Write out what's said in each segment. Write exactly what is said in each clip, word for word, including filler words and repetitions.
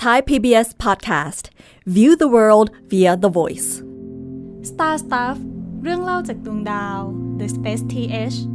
Thai พี บี เอส Podcast View the world via the voice Star Stuff เรื่องเล่าจากดวงดาว The Space ที เอช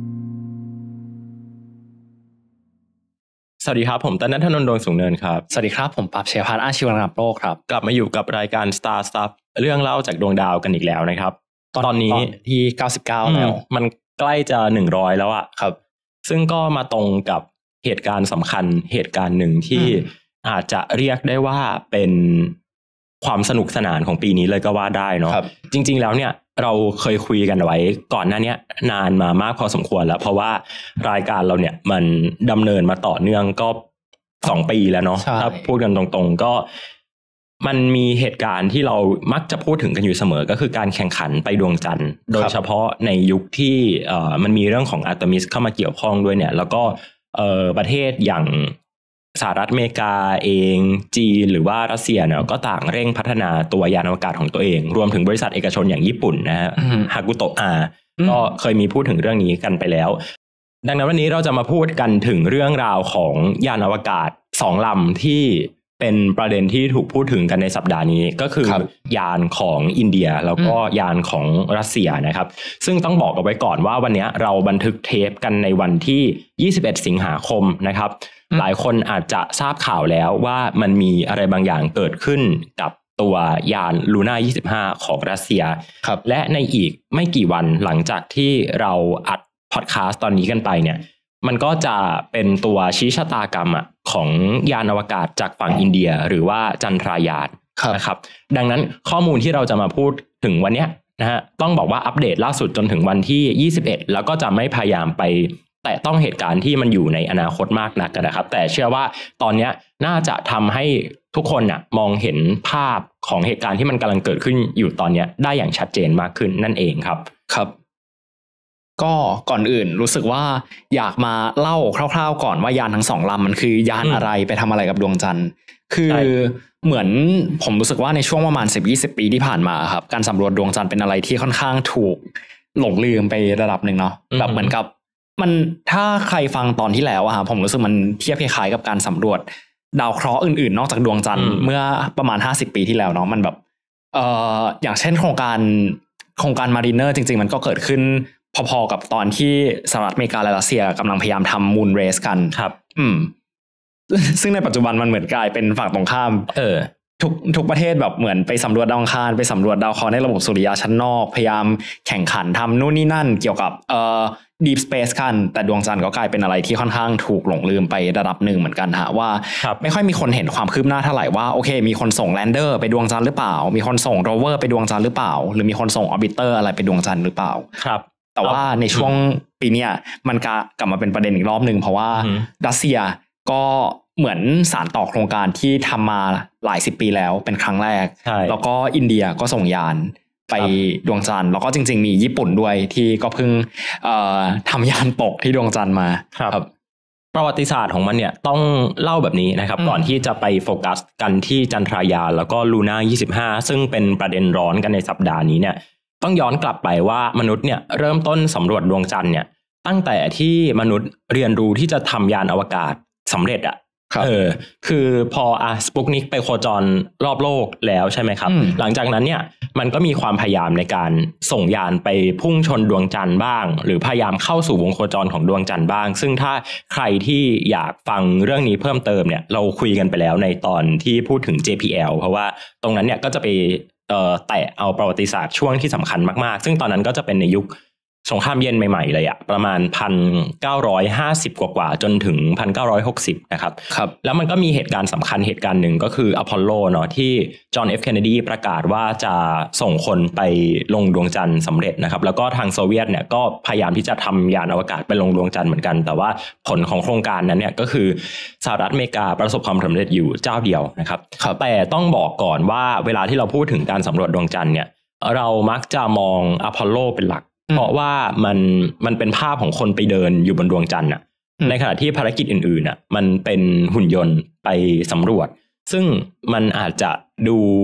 สวัสดีครับผมตณัฐนนท์ ดวงสูงเนินครับสวัสดีครับผมปั๊บเชยพัฒน์อาชีวระดับโลกครับกลับมาอยู่กับรายการ Star Stuff เรื่องเล่าจากดวงดาวกันอีกแล้วนะครับตอนนี้ที่เก้าสิบเก้าแล้วมันใกล้จะหนึ่งร้อยแล้วอะครับซึ่งก็มาตรงกับเหตุการณ์สำคัญเหตุการณ์หนึ่งที่อาจจะเรียกได้ว่าเป็นความสนุกสนานของปีนี้เลยก็ว่าได้เนาะจริงๆแล้วเนี่ยเราเคยคุยกันไว้ก่อนหน้านี้นานมามากพอสมควรแล้วเพราะว่ารายการเราเนี่ยมันดำเนินมาต่อเนื่องก็สองปีแล้วเนาะถ้าพูดกันตรงๆก็มันมีเหตุการณ์ที่เรามักจะพูดถึงกันอยู่เสมอก็คือการแข่งขันไปดวงจันทร์โดยเฉพาะในยุคที่เอ่อมันมีเรื่องของอาร์เตมิสเข้ามาเกี่ยวข้องด้วยเนี่ยแล้วก็เอ่อประเทศอย่างสหรัฐอเมริกาเองจีนหรือว่ารัสเซียเนี่ยก็ต่างเร่งพัฒนาตัวยานอวกาศของตัวเองรวมถึงบริษัทเอกชนอย่างญี่ปุ่นนะฮะฮากุโตะอาก็เคยมีพูดถึงเรื่องนี้กันไปแล้วดังนั้นวันนี้เราจะมาพูดกันถึงเรื่องราวของยานอวกาศสองลำที่เป็นประเด็นที่ถูกพูดถึงกันในสัปดาห์นี้ก็คือยานของอินเดียแล้วก็ยานของรัสเซียนะครับซึ่งต้องบอกเอาไว้ก่อนว่าวันนี้เราบันทึกเทปกันในวันที่ยี่สิบเอ็ดสิงหาคมนะครับหลายคนอาจจะทราบข่าวแล้วว่ามันมีอะไรบางอย่างเกิดขึ้นกับตัวยานลูน่ายี่สิบห้าของรัสเซียและในอีกไม่กี่วันหลังจากที่เราอัดพอดคาสต์ตอนนี้กันไปเนี่ยมันก็จะเป็นตัวชี้ชะตากรรมอ่ะของยานอวกาศจากฝั่งอินเดียหรือว่าจันทรายานนะครับดังนั้นข้อมูลที่เราจะมาพูดถึงวันนี้นะฮะต้องบอกว่าอัปเดตล่าสุดจนถึงวันที่ยี่สิบเอ็ดแล้วก็จะไม่พยายามไปแต่ต้องเหตุการณ์ที่มันอยู่ในอนาคตมากนักนะครับแต่เชื่อว่าตอนนี้น่าจะทำให้ทุกคนน่ะมองเห็นภาพของเหตุการณ์ที่มันกำลังเกิดขึ้นอยู่ตอนนี้ได้อย่างชัดเจนมากขึ้นนั่นเองครับครับก็ก่อนอื่นรู้สึกว่าอยากมาเล่าคร่าวๆก่อนว่ายานทั้งสองลำมันคือยานอะไรไปทำอะไรกับดวงจันทร์คือเหมือนผมรู้สึกว่าในช่วงประมาณ สิบถึงยี่สิบ ปีที่ผ่านมาครับการสำรวจดวงจันทร์เป็นอะไรที่ค่อนข้างถูกหลงลืมไประดับหนึ่งเนาะแบบเหมือนกับมันถ้าใครฟังตอนที่แล้วอะครับผมรู้สึกมันเทียบคล้ายๆกับการสำรวจดาวเคราะห์อื่นๆนอกจากดวงจันทร์เมื่อประมาณห้าสิบปีที่แล้วเนาะมันแบบเอ่ออย่างเช่นโครงการโครงการมารีเนอร์จริงๆมันก็เกิดขึ้นพอๆกับตอนที่สหรัฐอเมริกาและรัสเซียกำลังพยายามทำมูนเรสกันครับอืมซึ่งในปัจจุบันมันเหมือนกลายเป็นฝั่งตรงข้ามเออทุกทุกประเทศแบบเหมือนไปสำรวจดาวอังคารไปสำรวจดาวเคราะห์ในระบบสุริยะชั้นนอกพยายามแข่งขันทำนู่นนี่นั่นเกี่ยวกับเอ่อ Deep Space กันแต่ดวงจันทร์ก็กลายเป็นอะไรที่ค่อนข้างถูกหลงลืมไประดับหนึ่งเหมือนกันฮะว่าไม่ค่อยมีคนเห็นความคืบหน้าเท่าไหร่ว่าโอเคมีคนส่งแลนเดอร์ไปดวงจันทร์หรือเปล่ามีคนส่งโรเวอร์ไปดวงจันทร์หรือเปล่าหรือมีคนส่งออร์บิเตอร์อะไรไปดวงจันทร์หรือเปล่าครับแต่ว่าในช่วงปีนี้มันกลับมาเป็นประเด็นอีกรอบหนึ่งเพราะว่ารัสเซียก็เหมือนสานต่อโครงการที่ทำมาหลายสิบปีแล้วเป็นครั้งแรกแล้วก็อินเดียก็ส่งยานไปดวงจันทร์แล้วก็จริงๆมีญี่ปุ่นด้วยที่ก็เพิ่งทำยานตกที่ดวงจันทร์มาครับประวัติศาสตร์ของมันเนี่ยต้องเล่าแบบนี้นะครับก่อนที่จะไปโฟกัสกันที่จันทรายานแล้วก็ลูน่ายี่สิบห้าซึ่งเป็นประเด็นร้อนกันในสัปดาห์นี้เนี่ยต้องย้อนกลับไปว่ามนุษย์เนี่ยเริ่มต้นสำรวจดวงจันทร์เนี่ยตั้งแต่ที่มนุษย์เรียนรู้ที่จะทำยานอวกาศสำเร็จอ่ะเออคือพออ่ะสปุกนิกไปโคจรรอบโลกแล้วใช่ไหมครับหลังจากนั้นเนี่ยมันก็มีความพยายามในการส่งยานไปพุ่งชนดวงจันทร์บ้างหรือพยายามเข้าสู่วงโคจรของดวงจันทร์บ้างซึ่งถ้าใครที่อยากฟังเรื่องนี้เพิ่มเติมเนี่ยเราคุยกันไปแล้วในตอนที่พูดถึง เจ พี แอล เพราะว่าตรงนั้นเนี่ยก็จะไปเอ่อแตะเอาประวัติศาสตร์ช่วงที่สำคัญมากๆซึ่งตอนนั้นก็จะเป็นในยุคสงครามเย็นใหม่ๆเลยอะประมาณ หนึ่งพันเก้าร้อยห้าสิบ กว่าๆจนถึง หนึ่งพันเก้าร้อยหกสิบ นะครับครับแล้วมันก็มีเหตุการณ์สำคัญเหตุการณ์หนึ่งก็คืออพอลโลเนาะที่จอห์น เอฟ เคนเนดีประกาศว่าจะส่งคนไปลงดวงจันทร์สำเร็จนะครับแล้วก็ทางโซเวียตเนี่ยก็พยายามที่จะทำยานอวกาศไปลงดวงจันทร์เหมือนกันแต่ว่าผลของโครงการนั้นเนี่ยก็คือสหรัฐอเมริกาประสบความสำเร็จอยู่เจ้าเดียวนะครับแต่ต้องบอกก่อนว่าเวลาที่เราพูดถึงการสำรวจดวงจันทร์เนี่ยเรามักจะมองอพอลโลเป็นหลักเพราะว่ามันมันเป็นภาพของคนไปเดินอยู่บนดวงจันทร์น่ะในขณะที่ภารกิจอื่นๆน่ะมันเป็นหุ่นยนต์ไปสำรวจซึ่งมันอาจจะดู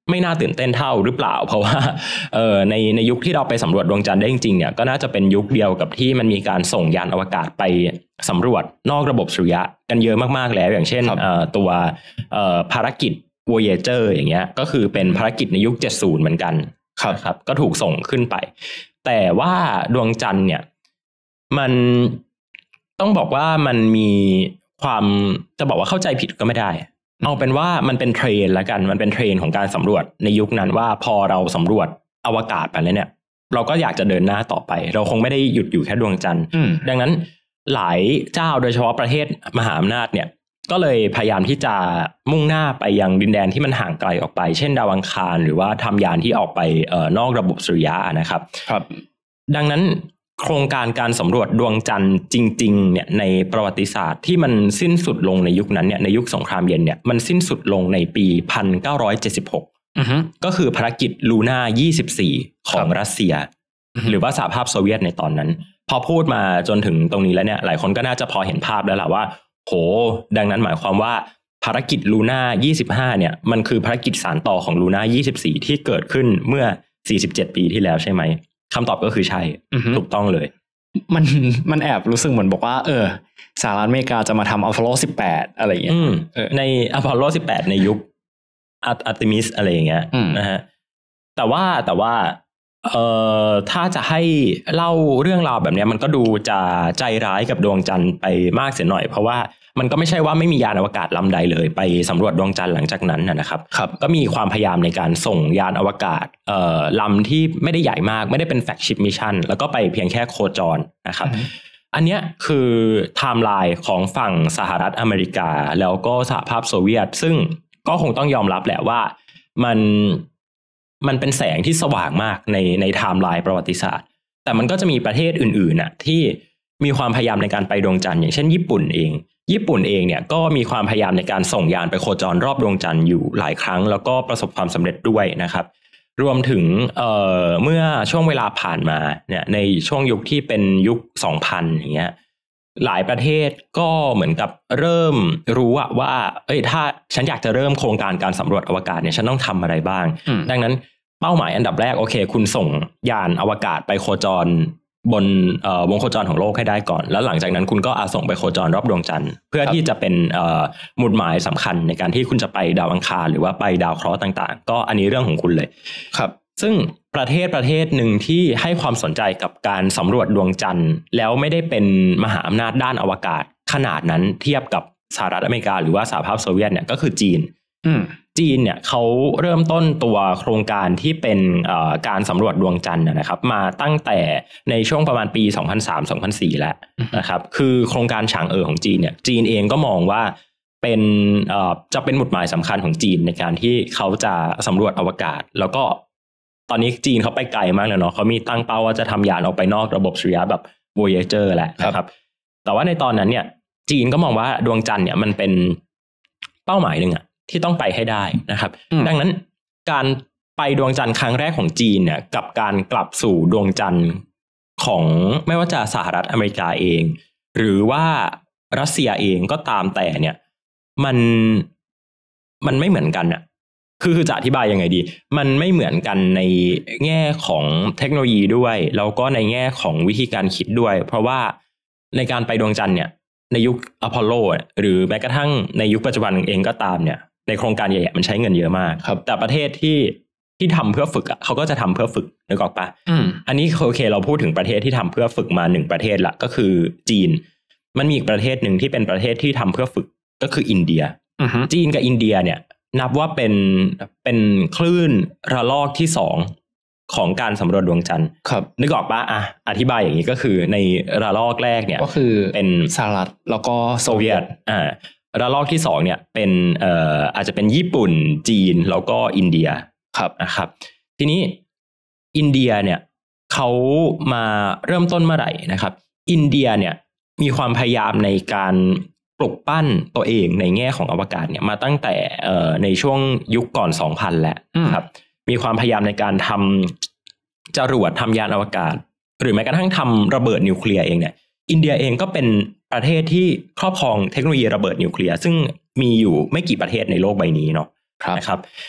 ไม่น่าตื่นเต้นเท่าหรือเปล่าเพราะว่าเอ่อในในยุคที่เราไปสำรวจดวงจันทร์ได้จริงๆเนี่ยก็น่าจะเป็นยุคเดียวกับที่มันมีการส่งยานอวกาศไปสำรวจนอกระบบสุริยะกันเยอะมากๆแล้วอย่างเช่นเอ่อตัวเอ่อภารกิจ Voyager อย่างเงี้ยก็คือเป็นภารกิจในยุคเจ็ดสิบเหมือนกันครับครับก็ถูกส่งขึ้นไปแต่ว่าดวงจันทร์เนี่ยมันต้องบอกว่ามันมีความจะบอกว่าเข้าใจผิดก็ไม่ได้เอาเป็นว่ามันเป็นเทรนด์ละกันมันเป็นเทรนด์ของการสำรวจในยุคนั้นว่าพอเราสำรวจอวกาศไปแล้วเนี่ยเราก็อยากจะเดินหน้าต่อไปเราคงไม่ได้หยุดอยู่แค่ดวงจันทร์ดังนั้นหลายเจ้าโดยเฉพาะประเทศมหาอำนาจเนี่ยก็เลยพยายามที่จะมุ่งหน้าไปยังดินแดนที่มันห่างไกลออกไปเช่นดาวอังคารหรือว่าทำยานที่ออกไปเอ่อนอกระบบสุริยะนะครับครับดังนั้นโครงการการสำรวจดวงจันทร์จริงๆเนี่ยในประวัติศาสตร์ที่มันสิ้นสุดลงในยุคนั้นเนี่ยในยุคสงครามเย็นเนี่ยมันสิ้นสุดลงในปีหนึ่งพันเก้าร้อยเจ็ดสิบหกอือฮึก็คือภารกิจลูน่ายี่สิบสี่ของรัสเซียหรือว่าสหภาพโซเวียตในตอนนั้นพอพูดมาจนถึงตรงนี้แล้วเนี่ยหลายคนก็น่าจะพอเห็นภาพแล้วล่ะว่าโหดังนั้นหมายความว่าภารกิจลูน่ายี่สิบห้าเนี่ยมันคือภารกิจสานต่อของลูน่ายี่สิบสี่ที่เกิดขึ้นเมื่อสี่สิบเจ็ดปีที่แล้วใช่ไหมคำตอบก็คือใช่ถูกต้องเลยมันมันแอบรู้สึกเหมือนบอกว่าเออสหรัฐอเมริกาจะมาทำอพอลโลสิบแปดอะไรอย่างเงี้ยในอพอลโลสิบแปดในยุคอาร์เตมิสอะไรอย่างเงี้ยนะฮะแต่ว่าแต่ว่าเอ่อถ้าจะให้เล่าเรื่องราวแบบนี้มันก็ดูจะใจร้ายกับดวงจันทร์ไปมากเสียหน่อยเพราะว่ามันก็ไม่ใช่ว่าไม่มียานอวกาศลำใดเลยไปสำรวจดวงจันทร์หลังจากนั้นนะครับครับก็มีความพยายามในการส่งยานอวกาศเอ่อลำที่ไม่ได้ใหญ่มากไม่ได้เป็นแฟลกชิพมิชชั่นแล้วก็ไปเพียงแค่โคจรนะครับอันนี้คือไทม์ไลน์ของฝั่งสหรัฐอเมริกาแล้วก็สหภาพโซเวียตซึ่งก็คงต้องยอมรับแหละว่ามันมันเป็นแสงที่สว่างมากในในไทม์ไลน์ประวัติศาสตร์แต่มันก็จะมีประเทศอื่นๆน่ะที่มีความพยายามในการไปดวงจันทร์อย่างเช่นญี่ปุ่นเองญี่ปุ่นเองเนี่ยก็มีความพยายามในการส่งยานไปโคจรรอบดวงจันทร์อยู่หลายครั้งแล้วก็ประสบความสำเร็จด้วยนะครับรวมถึงเอ่อเมื่อช่วงเวลาผ่านมาเนี่ยในช่วงยุคที่เป็นยุค สองพัน อย่างเงี้ยหลายประเทศก็เหมือนกับเริ่มรู้ว่าเอ้ยถ้าฉันอยากจะเริ่มโครงการการสำรวจอวกาศเนี่ยฉันต้องทำอะไรบ้างดังนั้นเป้าหมายอันดับแรกโอเคคุณส่งยานอวกาศไปโคจรบนเอ่อวงโคจรของโลกให้ได้ก่อนแล้วหลังจากนั้นคุณก็อาส่งไปโคจรรอบดวงจันทร์เพื่อที่จะเป็นเอ่อหมุดหมายสำคัญในการที่คุณจะไปดาวอังคารหรือว่าไปดาวเคราะห์ต่างๆก็อันนี้เรื่องของคุณเลยครับซึ่งประเทศประเทศหนึ่งที่ให้ความสนใจกับการสำรวจดวงจันทร์แล้วไม่ได้เป็นมหาอำนาจด้านอวกาศขนาดนั้นเทียบกับสหรัฐอเมริกาหรือว่าสหภาพโซเวียตเนี่ยก็คือจีนจีนเนี่ยเขาเริ่มต้นตัวโครงการที่เป็นการสำรวจดวงจันทร์นะครับมาตั้งแต่ในช่วงประมาณปี สองพันสาม สองพันสี่ แล้วนะครับคือโครงการฉางเอ๋อของจีนเนี่ยจีนเองก็มองว่าเป็นจะเป็นหมุดหมายสำคัญของจีนในการที่เขาจะสำรวจอวกาศแล้วก็ตอนนี้จีนเขาไปไกลมากเลยเนาะเขามีตั้งเป้าว่าจะทำยานออกไปนอกระบบสุริยะแบบ Voyager แหละนะครับแต่ว่าในตอนนั้นเนี่ยจีนก็มองว่าดวงจันทร์เนี่ยมันเป็นเป้าหมายหนึ่งอะที่ต้องไปให้ได้นะครับดังนั้นการไปดวงจันทร์ครั้งแรกของจีนเนี่ยกับการกลับสู่ดวงจันทร์ของไม่ว่าจะสหรัฐอเมริกาเองหรือว่ารัสเซียเองก็ตามแต่เนี่ยมันมันไม่เหมือนกันอะคือคือจะอธิบายยังไงดีมันไม่เหมือนกันในแง่ของเทคโนโลยีด้วยแล้วก็ในแง่ของวิธีการคิดด้วยเพราะว่าในการไปดวงจันทร์เนี่ยในยุคอพอลโลหรือแม้กระทั่งในยุคปัจจุบันเองก็ตามเนี่ยในโครงการใหญ่ๆมันใช้เงินเยอะมากครับแต่ประเทศที่ที่ทำเพื่อฝึกอ่ะเขาก็จะทำเพื่อฝึกนึกออกปะอืมอันนี้โอเคเราพูดถึงประเทศที่ทำเพื่อฝึกมาหนึ่งประเทศละก็คือจีนมันมีอีกประเทศหนึ่งที่เป็นประเทศที่ทำเพื่อฝึกก็คืออินเดียจีนกับอินเดียเนี่ยนับว่าเป็นเป็นคลื่นระลอกที่สองของการสำรวจดวงจันทร์ครับนึกออกปะอ่ะอธิบายอย่างนี้ก็คือในระลอกแรกเนี่ยก็คือเป็นสหรัฐแล้วก็โซเวียตอ่าระลอกที่สองเนี่ยเป็นเอ่ออาจจะเป็นญี่ปุ่นจีนแล้วก็อินเดียครับนะครับทีนี้อินเดียเนี่ยเขามาเริ่มต้นเมื่อไหร่นะครับอินเดียเนี่ยมีความพยายามในการปลุกปั้นตัวเองในแง่ของอวกาศเนี่ยมาตั้งแต่เอ่อในช่วงยุคก่อน สองพัน แล้วครับมีความพยายามในการทำจรวดทำยานอวกาศหรือแม้กระทั่งทำระเบิดนิวเคลียร์เองเนี่ยอินเดียเองก็เป็นประเทศที่ครอบครองเทคโนโลยีระเบิดนิวเคลียร์ซึ่งมีอยู่ไม่กี่ประเทศในโลกใบนี้เนาะนะครับ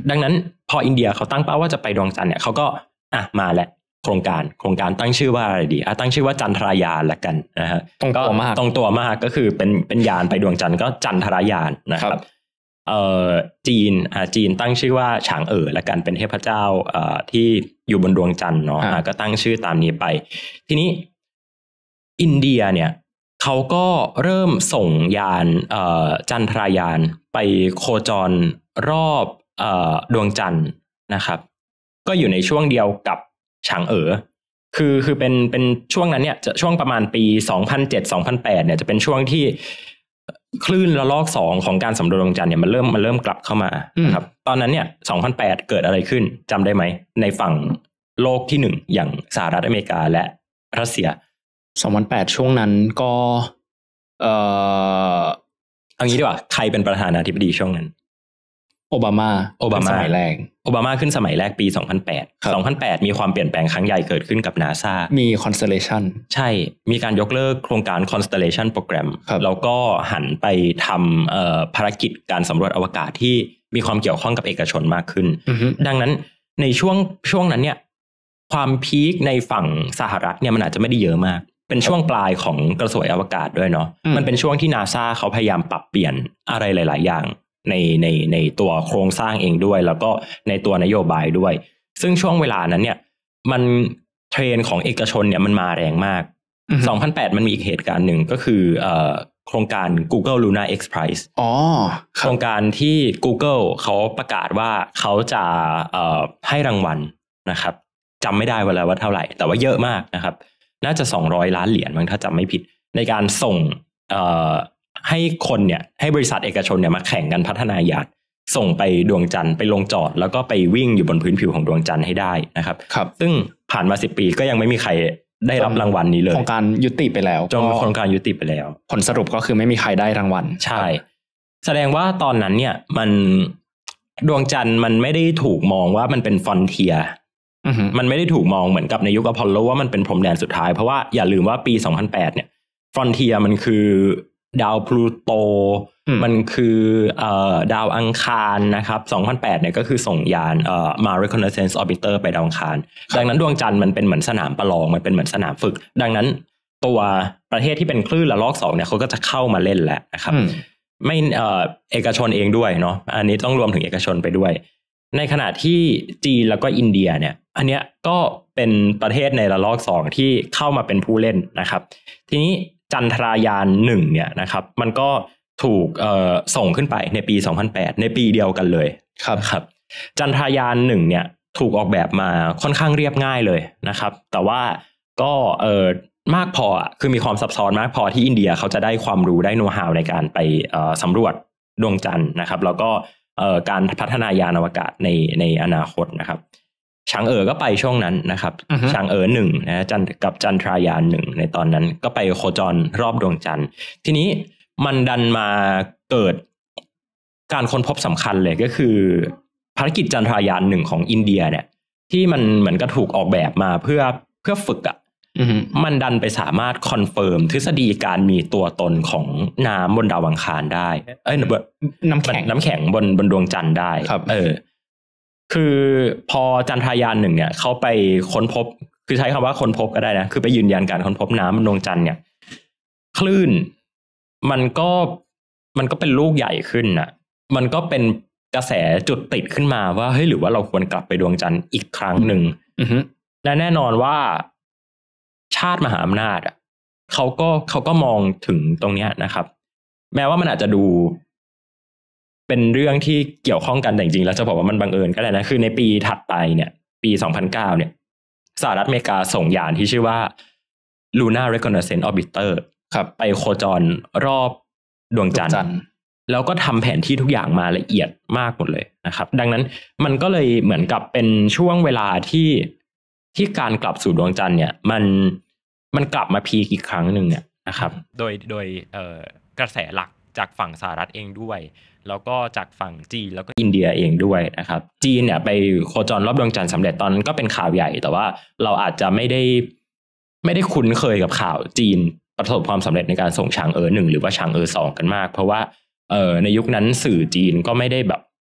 ดังนั้นพออินเดียเขาตั้งเป้าว่าจะไปดวงจันทร์เนี่ยเขาก็อ่ะมาแหละโครงการโครงการตั้งชื่อว่าอะไรดีอ่ะตั้งชื่อว่าจันทรายานละกันนะฮะตรงตัวมากตรงตัวมากก็คือเป็นเป็นยานไปดวงจันทร์ก็จันทรายานนะครับเอ่อจีนอ่าจีนตั้งชื่อว่าฉางเอ๋อละกันเป็นเทพเจ้าเอ่อที่อยู่บนดวงจันทร์เนาะอ่าก็ตั้งชื่อตามนี้ไปทีนี้อินเดียเนี่ยเขาก็เริ่มส่งยานเอ่อจันทรายานไปโคจรรอบเอ่อดวงจันทร์นะครับก็อยู่ในช่วงเดียวกับฉางเอ๋อคือคือเป็นเป็นช่วงนั้นเนี่ยจะช่วงประมาณปี สองพันเจ็ด สองพันแปด เนี่ยจะเป็นช่วงที่คลื่นระลอกสองของการสำรวจดวงจันทร์เนี่ยมันเริ่มมันเริ่มกลับเข้ามานะครับตอนนั้นเนี่ย สองพันแปด เกิดอะไรขึ้นจำได้ไหมในฝั่งโลกที่หนึ่งอย่างสหรัฐอเมริกาและรัสเซียสองพันแปดช่วงนั้นก็เอ่อเอางี้ดีกว่าใครเป็นประธานาธิบดีช่วงนั้นโอบามาโอบามาสมัยแรกโอบามาขึ้นสมัยแรกปีสองพันแปด สองพันแปดมีความเปลี่ยนแปลงครั้งใหญ่เกิดขึ้นกับ NASA มี Constellation ใช่มีการยกเลิกโครงการ Constellation โปรแกรมแล้วก็หันไปทำเอ่อภารกิจการสำรวจอวกาศที่มีความเกี่ยวข้องกับเอกชนมากขึ้น uh-huh. ดังนั้นในช่วงช่วงนั้นเนี่ยความพีคในฝั่งสหรัฐเนี่ยมันอาจจะไม่ได้เยอะมากเป็นช่วงปลายของกระสวยอวกาศด้วยเนาะ uh-huh. มันเป็นช่วงที่ NASA เขาพยายามปรับเปลี่ยนอะไรหลายๆอย่างในในในตัวโครงสร้างเองด้วยแล้วก็ในตัวนโยบายด้วยซึ่งช่วงเวลานั้นเนี่ยมันเทรนด์ของเอกชนเนี่ยมันมาแรงมาก uh-huh. สองพันแปดมันมีอีกเหตุการณ์หนึ่งก็คือเอ่อโครงการ Google Lunar X Prize อ๋อโครงการที่ Google เขาประกาศว่าเขาจะเอ่อให้รางวัลนะครับจำไม่ได้ว่าแล้วว่าเท่าไหร่แต่ว่าเยอะมากนะครับน่าจะสองร้อยล้านเหรียญมั้งถ้าจำไม่ผิดในการส่งเอ่อให้คนเนี่ยให้บริษัทเอกชนเนี่ยมาแข่งกันพัฒนายานส่งไปดวงจันทร์ไปลงจอดแล้วก็ไปวิ่งอยู่บนพื้นผิวของดวงจันทร์ให้ได้นะครับครับซึ่งผ่านมาสิบปีก็ยังไม่มีใครได้รับรางวัลนี้เลยโครงการยุติไปแล้วจนโครงการยุติไปแล้วผลสรุปก็คือไม่มีใครได้รางวัลใช่แสดงว่าตอนนั้นเนี่ยมันดวงจันทร์มันไม่ได้ถูกมองว่ามันเป็นฟรอนเทียร์มันไม่ได้ถูกมองเหมือนกับในยุคอพอลโลว่ามันเป็นพรมแดนสุดท้ายเพราะว่าอย่าลืมว่าปีสองพันแปดเนี่ยฟรอนเทียร์มันคือดาวพลูโตมันคือเอ่อดาวอังคารนะครับสองพันแปดเนี่ยก็คือส่งยานเอ่อ Mars Reconnaissance Orbiter ไปดาวอังคารดังนั้นดวงจันทร์มันเป็นเหมือนสนามประลองมันเป็นเหมือนสนามฝึกดังนั้นตัวประเทศที่เป็นคลื่นระลอกสองเนี่ยเขาก็จะเข้ามาเล่นแหละนะครับไม่เอ่อเอกชนเองด้วยเนาะอันนี้ต้องรวมถึงเอกชนไปด้วยในขณะที่จีนแล้วก็อินเดียเนี่ยอันเนี้ยก็เป็นประเทศในระลอกสองที่เข้ามาเป็นผู้เล่นนะครับทีนี้จันทรายานหนึ่งเนี่ยนะครับมันก็ถูกเอ่อส่งขึ้นไปในปีสองพันแปดในปีเดียวกันเลยครับครับจันทรายานหนึ่งเนี่ยถูกออกแบบมาค่อนข้างเรียบง่ายเลยนะครับแต่ว่าก็เอ่อมากพอคือมีความซับซ้อนมากพอที่อินเดียเขาจะได้ความรู้ได้โน้ตฮาวในการไปเอ่อสำรวจดวงจันทร์นะครับแล้วก็เอ่อการพัฒนายานอวกาศในในอนาคตนะครับฉางเอ๋อก็ไปช่วงนั้นนะครับ uh-huh. ฉางเอ๋อหนึ่งนะจันกับจันทรายานหนึ่งในตอนนั้นก็ไปโคจรรอบดวงจันทร์ทีนี้มันดันมาเกิดการค้นพบสำคัญเลยก็คือภารกิจจันทรายานหนึ่งของอินเดียเนี่ยที่มันเหมือนกับถูกออกแบบมาเพื่อเพื่อฝึกอ่ะ uh-huh. มันดันไปสามารถคอนเฟิร์มทฤษฎีการมีตัวตนของน้ำบนดาวอังคารได้เอ้ยน้ำแข็งน้ำแข็งบนบนดวงจันทร์ได้เออคือพอจันทรายานหนึ่งเนี่ยเขาไปค้นพบคือใช้คำว่าค้นพบก็ได้นะคือไปยืนยันการค้นพบน้ำบนดวงจันทร์เนี่ยคลื่นมันก็มันก็เป็นลูกใหญ่ขึ้นน่ะมันก็เป็นกระแสจุดติดขึ้นมาว่าเฮ้ยหรือว่าเราควรกลับไปดวงจันทร์อีกครั้งหนึ่งและแน่นอนว่าชาติมหาอำนาจอ่ะเขาก็เขาก็มองถึงตรงเนี้ยนะครับแม้ว่ามันอาจจะดูเป็นเรื่องที่เกี่ยวข้องกันแต่จริงๆแล้วจะบอกว่ามันบังเอิญก็ได้นะคือในปีถัดไปเนี่ยปีสองพันเก้าเนี่ยสหรัฐอเมริกาส่งยานที่ชื่อว่า Lunar Reconnaissance Orbiter ครับไปโคจรรอบดวงจันทร์แล้วก็ทำแผนที่ทุกอย่างมาละเอียดมากหมดเลยนะครับดังนั้นมันก็เลยเหมือนกับเป็นช่วงเวลาที่ที่การกลับสู่ดวงจันทร์เนี่ยมันมันกลับมาพีคอีกครั้งหนึ่งเนี่ยนะครับโดยโดยเอ่อกระแสหลักจากฝั่งสหรัฐเองด้วยแล้วก็จากฝั่งจีนแล้วก็อินเดียเองด้วยนะครับจีนเนี่ยไปโคจรรอบดวงจันทร์สำเร็จตอนนั้นก็เป็นข่าวใหญ่แต่ว่าเราอาจจะไม่ได้ไม่ได้คุ้นเคยกับข่าวจีนประสบความสำเร็จในการส่งฉางเอ๋อหนึ่งหรือว่าฉางเอ๋อสองกันมากเพราะว่าเอ่อในยุคนั้นสื่อจีนก็ไม่ได้แบบ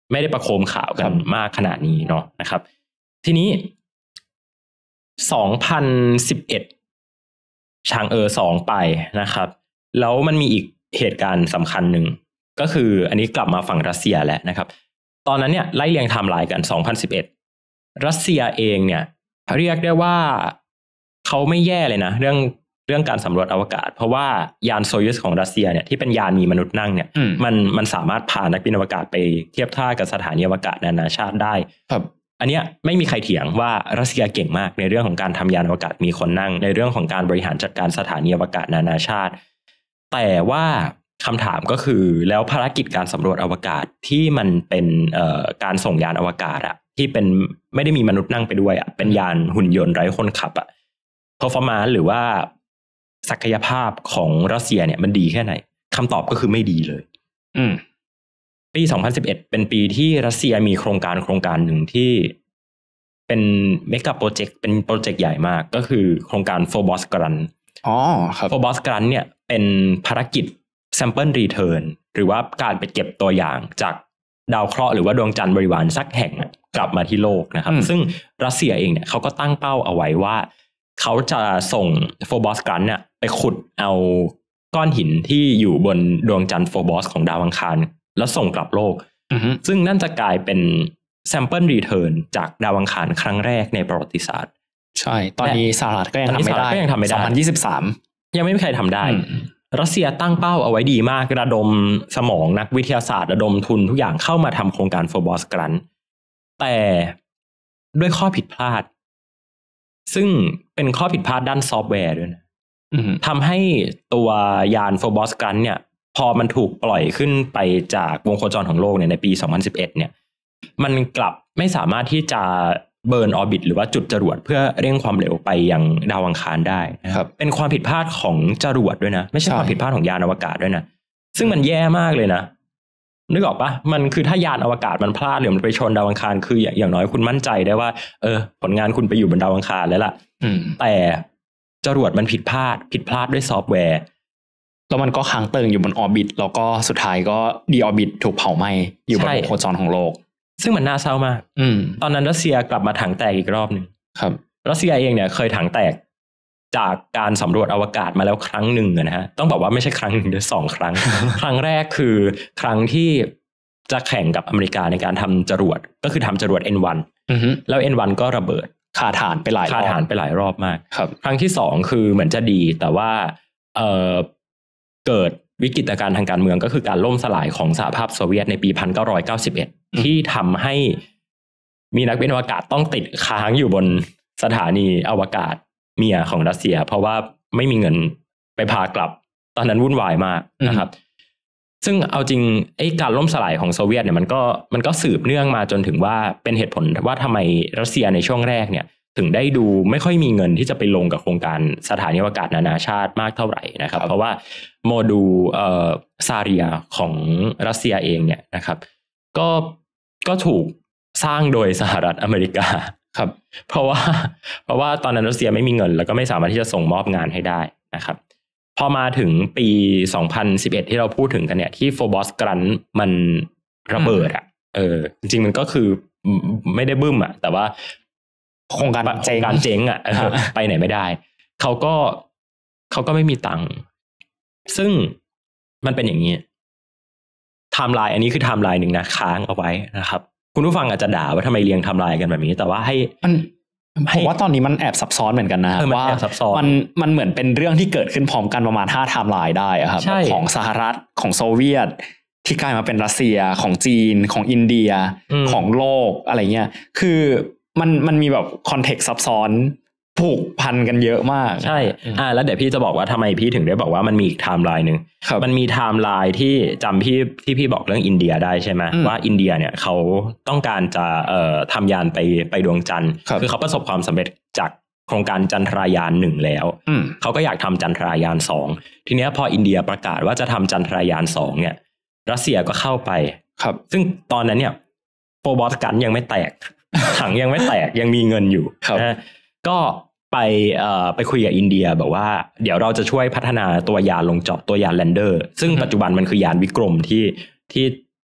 ไม่ได้ประโคมข่าวกันมากขนาดนี้เนาะนะครับทีนี้สองพันสิบเอ็ดชางเออสองไปนะครับแล้วมันมีอีกเหตุการณ์สำคัญหนึ่งก็คืออันนี้กลับมาฝั่งรัสเซียแล้วนะครับตอนนั้นเนี่ยไล่เรียงไทม์ไลน์กันสองพันสิบเอ็ดรัสเซียเองเนี่ยเรียกได้ว่าเขาไม่แย่เลยนะเรื่องเรื่องการสำรวจอวกาศเพราะว่ายานโซยูสของรัสเซียเนี่ยที่เป็นยานมีมนุษย์นั่งเนี่ยมันมันสามารถพานักบินอวกาศไปเทียบท่ากับสถานีอวกาศนานาชาติได้ครับอันเนี้ยไม่มีใครเถียงว่ารัสเซียเก่งมากในเรื่องของการทำยานอวกาศมีคนนั่งในเรื่องของการบริหารจัดการสถานีอวกาศนานาชาติแต่ว่าคำถามก็คือแล้วภารกิจการสำรวจอวกาศที่มันเป็นเอ่อการส่งยานอวกาศอะที่เป็นไม่ได้มีมนุษย์นั่งไปด้วยอะเป็นยานหุ่นยนต์ไร้คนขับอะperformance หรือว่าศักยภาพของรัสเซียเนี่ยมันดีแค่ไหนคำตอบก็คือไม่ดีเลยอืมปีสองพันสิบเอ็ดเป็นปีที่รัสเซียมีโครงการโครงการหนึ่งที่เป็นเมกะโปรเจกต์เป็นโปรเจกต์ใหญ่มากก็คือโครงการ Phobos Grant อ๋อครับ Phobos Grant เนี่ยเป็นภารกิจ Sample Return หรือว่าการไปเก็บตัวอย่างจากดาวเคราะห์หรือว่าดวงจันทร์บริวารสักแห่งกลับมาที่โลกนะครับซึ่งรัสเซียเองเนี่ยเขาก็ตั้งเป้าเอาไว้ว่าเขาจะส่ง Phobos Grant เนี่ยไปขุดเอาก้อนหินที่อยู่บนดวงจันทร์ Phobos ของดาวอังคารแล้วส่งกลับโลก uh-huh. ซึ่งนั่นจะกลายเป็น Sample Return จากดาวอังคารครั้งแรกในประวัติศาสตร์ใช่ตอนนี้สหรัฐก็ยังทำไม่ได้ก็ยังทำไม่ได้สองพันยี่สิบสามยังไม่มีใครทำได้ uh-huh. รัสเซียตั้งเป้าเอาไว้ดีมากระดมสมองนักวิทยาศาสตร์ระดมทุนทุกอย่างเข้ามาทำโครงการ Phobos Grant แต่ด้วยข้อผิดพลาดซึ่งเป็นข้อผิดพลาดด้านซอฟต์แวร์ด้วยนะทำให้ตัวยาน Phobos Grant เนี่ยพอมันถูกปล่อยขึ้นไปจากวงโคจรของโลกเนี่ยในปีสองพันสิบเอ็ดเนี่ยมันกลับไม่สามารถที่จะเบิร์นออร์บิทหรือว่าจุดจรวดเพื่อเร่งความเร็วไปยังดาวอังคารได้นะครับเป็นความผิดพลาดของจรวดด้วยนะไม่ใช่ความผิดพลาดของยานอวกาศด้วยนะซึ่งมันแย่มากเลยนะนึกออกปะมันคือถ้ายานอวกาศมันพลาดหรือมันไปชนดาวอังคารคืออย่างน้อยคุณมั่นใจได้ว่าเออผลงานคุณไปอยู่บนดาวอังคารแล้วล่ะแต่จรวดมันผิดพลาดผิดพลาดด้วยซอฟต์แวร์แล้วมันก็ค้างเติ่งอยู่บนออร์บิทแล้วก็สุดท้ายก็ดีออร์บิทถูกเผาไหม้อยู่บนวงโคจรของโลกซึ่งมันน่าเศร้ามากตอนนั้นรัสเซียกลับมาถังแตกอีกรอบหนึ่งครับรัสเซียเองเนี่ยเคยถังแตกจากการสำรวจอวกาศมาแล้วครั้งหนึ่งนะฮะต้องบอกว่าไม่ใช่ครั้งหนึ่งเดียวสองครั้ง ครั้งแรกคือครั้งที่จะแข่งกับอเมริกาในการทำจรวดก็คือทำจรวด เอ็น วัน แล้ว เอ็น วัน ก็ระเบิดคาฐานไปหลายรอบคาฐานไปหลายรอบมากครับครั้งที่สองคือเหมือนจะดีแต่ว่าเอ่อเกิดวิกฤตการณ์ทางการเมืองก็คือการล่มสลายของสหภาพโซเวียตในปีหนึ่งพันเก้าร้อยเก้าสิบเอ็ดที่ทำให้มีนักบินอวกาศต้องติดค้างอยู่บนสถานีอวกาศเมียของรัสเซียเพราะว่าไม่มีเงินไปพากลับตอนนั้นวุ่นวายมากนะครับซึ่งเอาจริงไอ้การล่มสลายของโซเวียตเนี่ยมันก็มันก็สืบเนื่องมาจนถึงว่าเป็นเหตุผลว่าทำไมรัสเซียในช่วงแรกเนี่ยถึงได้ดูไม่ค่อยมีเงินที่จะไปลงกับโครงการสถานีอวกาศนานาชาติมากเท่าไหร่นะครับเพราะว่าโมดูลเอ่อซาเรียของรัสเซียเองเนี่ยนะครับก็ก็ถูกสร้างโดยสหรัฐอเมริกาครับเพราะว่าเพราะว่าตอนนั้นรัสเซียไม่มีเงินแล้วก็ไม่สามารถที่จะส่งมอบงานให้ได้นะครับพอมาถึงปีสองพันสิบเอ็ดที่เราพูดถึงกันเนี่ยที่ Phobos Grant มันระเบิดอ่ะเออจริงๆมันก็คือไม่ได้บึ้มอ่ะแต่ว่าโครงการเจ๊งการเจ๊งอ่ะไปไหนไม่ได้เขาก็เขาก็ไม่มีตังค์ซึ่งมันเป็นอย่างนี้ไทม์ไลน์อันนี้คือไทม์ไลน์หนึ่งนะค้างเอาไว้นะครับคุณผู้ฟังอาจจะด่าว่าทำไมเรียงไทม์ไลน์กันแบบนี้แต่ว่าให้มันผมว่าตอนนี้มันแอบซับซ้อนเหมือนกันนะว่ามันมันเหมือนเป็นเรื่องที่เกิดขึ้นพร้อมกันประมาณห้าไทม์ไลน์ได้อะครับของสหรัฐของโซเวียตที่กลายมาเป็นรัสเซียของจีนของอินเดียของโลกอะไรเงี้ยคือมันมันมีแบบคอนเทกต์ซับซ้อนผูกพันกันเยอะมากใช่อ่าแล้วเดี๋ยวพี่จะบอกว่าทำไมพี่ถึงได้บอกว่ามันมีอีกไทม์ไลน์นึงมันมีไทม์ไลน์ที่จำพี่ที่พี่บอกเรื่องอินเดียได้ใช่ไหมว่าอินเดียเนี่ยเขาต้องการจะเอ่อทำยานไปไปดวงจันทร์คือเขาประสบความสำเร็จจากโครงการจันทรายานหนึ่งแล้วเขาก็อยากทำจันทรายานสองทีเนี้ยพออินเดียประกาศว่าจะทำจันทรายานสองเนี่ยรัสเซียก็เข้าไปครับซึ่งตอนนั้นเนี่ยโฟบอสกันยังไม่แตก ถังยังไม่แตกยังมีเงินอยู่นะก็ไปเอ่อไปคุยกับอินเดียบอกว่าเดี๋ยวเราจะช่วยพัฒนาตัวยานลงจอดตัวยานแลนเดอร์ซึ่งปัจจุบันมันคือยานวิกรมที่ที่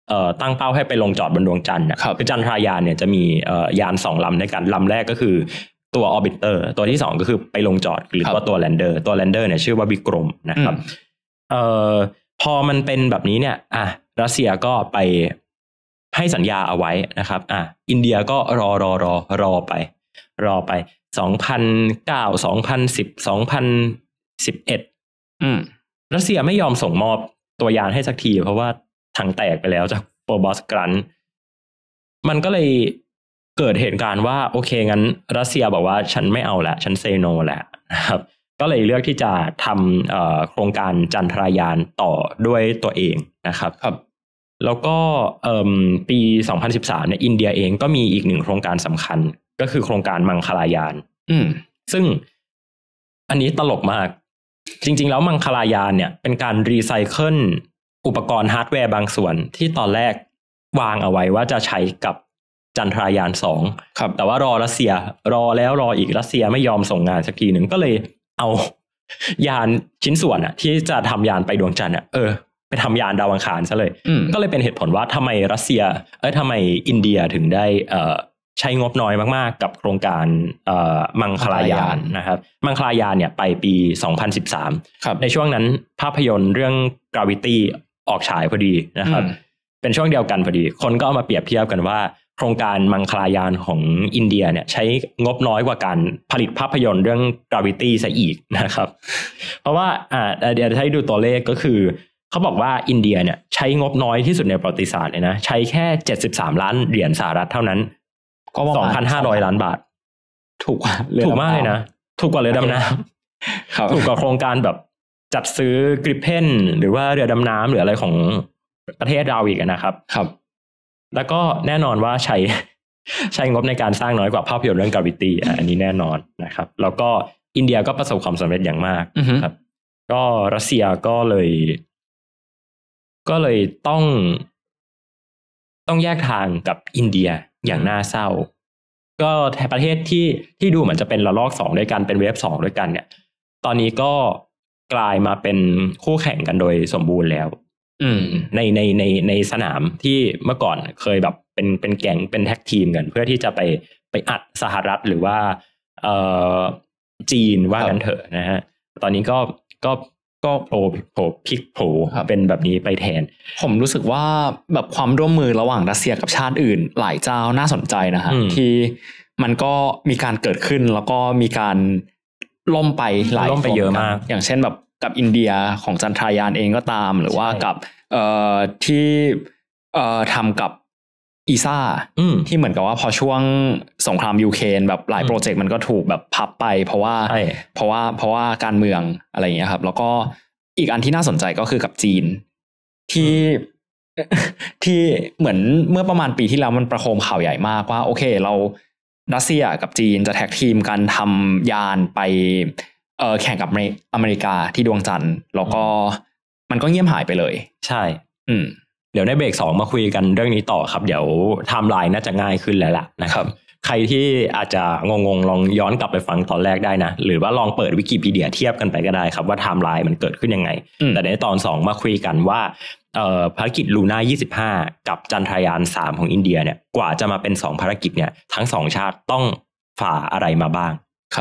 เอ่อตั้งเป้าให้ไปลงจอดบนดวงจันทร์นะครับคือจันทรายานเนี่ยจะมีเอ่อยานสองลำด้วยกันลำแรกก็คือตัวออร์บิเตอร์ตัวที่สองก็คือไปลงจอดหรือว่าตัวแลนเดอร์ตัวแลนเดอร์เนี่ยชื่อว่าวิกรมนะครับเอ่อพอมันเป็นแบบนี้เนี่ยอ่ะรัสเซียก็ไปให้สัญญาเอาไว้นะครับอ่ะอินเดียก็รอรอรอรอไปรอไปสองพันเก้า สองพันสิบ สองพันสิบเอ็ดอืมรัสเซียไม่ยอมส่งมอบตัวยานให้สักทีเพราะว่าถังแตกไปแล้วจากโปรบอสกรันมันก็เลยเกิดเหตุการณ์ว่าโอเคงั้นรัสเซียบอกว่าฉันไม่เอาละฉันเซโนแหละนะครับก็เลยเลือกที่จะทำเอ่อโครงการจันทรายานต่อด้วยตัวเองนะครับครับแล้วก็เอ่อปีสองพันสิบสามเนี่ยอินเดียเองก็มีอีกหนึ่งโครงการสำคัญก็คือโครงการมังคลายานอืมซึ่งอันนี้ตลกมากจริงๆแล้วมังคลายานเนี่ยเป็นการรีไซเคิลอุปกรณ์ฮาร์ดแวร์บางส่วนที่ตอนแรกวางเอาไว้ว่าจะใช้กับจันทรายานสองครับแต่ว่ารอรัสเซียรอแล้วรออีกรัสเซียไม่ยอมส่งงานสักทีหนึ่งก็เลยเอายานชิ้นส่วนอะที่จะทำยานไปดวงจันทร์อะเออไปทำยานดาวอังคารซะเลยก็เลยเป็นเหตุผลว่าทำไมรัสเซียเอ้ยทำไมอินเดียถึงได้เอ่อใช้งบน้อยมากๆกับโครงการเอ่อมังคลายานนะครับมังคลายานเนี่ยไปปีสองพันสิบสามในช่วงนั้นภาพยนตร์เรื่อง Gravity ออกฉายพอดีนะครับเป็นช่วงเดียวกันพอดีคนก็เอามาเปรียบเทียบกันว่าโครงการมังคลายานของอินเดียเนี่ยใช้งบน้อยกว่าการผลิตภาพยนตร์เรื่อง Gravity ซะอีกนะครับเพราะว่าอ่าเดี๋ยวให้ดูตัวเลขก็คือเขาบอกว่าอินเดียเนี่ยใช้งบน้อยที่สุดในประวัติศาสตร์เลยนะใช้แค่เจ็ดสิบสามล้านเหรียญสหรัฐเท่านั้นก็ สองพันห้าร้อย ล้านบาทถูกกว่าถูกมากเลยนะถูกกว่าเรือดำน้ำถูกกว่าโครงการแบบจัดซื้อกริปเพนหรือว่าเรือดำน้ำหรืออะไรของประเทศเราอีกนะครับครับแล้วก็แน่นอนว่าใช้ใช้งบในการสร้างน้อยกว่าภาพยนตร์เรื่อง Gravity อันนี้แน่นอนนะครับแล้วก็อินเดียก็ประสบความสำเร็จอย่างมากครับก็รัสเซียก็เลยก็เลยต้องต้องแยกทางกับอินเดียอย่างน่าเศร้าก็ประเทศที่ที่ดูเหมือนจะเป็นระลอกสองด้วยกันเป็นเวฟสองด้วยกันเนี่ยตอนนี้ก็กลายมาเป็นคู่แข่งกันโดยสมบูรณ์แล้วอืมในในในในสนามที่เมื่อก่อนเคยแบบเป็นเป็นแก๊งเป็นแท็กทีมกันเพื่อที่จะไปไปอัดสหรัฐหรือว่าเอ่อจีนว่ากันเถอะนะฮะตอนนี้ก็ก็ก็โผล่โผล่พลิกโผล่เป็นแบบนี้ไปแทนผมรู้สึกว่าแบบความร่วมมือระหว่างรัสเซียกับชาติอื่นหลายเจ้าน่าสนใจนะฮะที่มันก็มีการเกิดขึ้นแล้วก็มีการล่มไปหลายล่มไปเยอะมากอย่างเช่นแบบกับอินเดียของจันทรายานเองก็ตามหรือว่ากับเอ่อที่เอ่อทำกับอีซ่าที่เหมือนกับว่าพอช่วงสงครามยูเครนแบบหลายโปรเจกต์มันก็ถูกแบบพับไปเพราะว่าเพราะว่าเพราะว่าการเมืองอะไรอย่างเงี้ยครับแล้วก็อีกอันที่น่าสนใจก็คือกับจีนที่ที่เหมือนเมื่อประมาณปีที่แล้วมันประโคมข่าวใหญ่มากว่าโอเคเรารัสเซียกับจีนจะแท็กทีมกันทำยานไปเอ่อแข่งกับอเมริกาที่ดวงจันทร์แล้วก็มันก็เงียบหายไปเลยใช่อืมเดี๋ยวในเบรกสองมาคุยกันเรื่องนี้ต่อครับเดี๋ยวไทม์ไลน์น่าจะง่ายขึ้นแล้วล่ะนะครับใครที่อาจจะงงๆลองย้อนกลับไปฟังตอนแรกได้นะหรือว่าลองเปิดวิกิพีเดียเทียบกันไปก็ได้ครับว่าไทม์ไลน์มันเกิดขึ้นยังไงแต่ในตอนสองมาคุยกันว่าเอ่อภารกิจลูน่ายี่สิบห้ากับจันทรายานสามของอินเดียเนี่ยกว่าจะมาเป็นสองภารกิจเนี่ยทั้งสองชาติต้องฝ่าอะไรมาบ้างครับ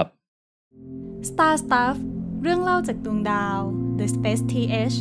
Star Stuff เรื่องเล่าจากดวงดาว The Space ที เอช